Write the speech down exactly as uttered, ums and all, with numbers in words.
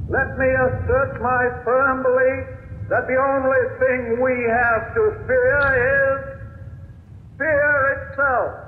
let me assert my firm belief that the only thing we have to fear is fear itself.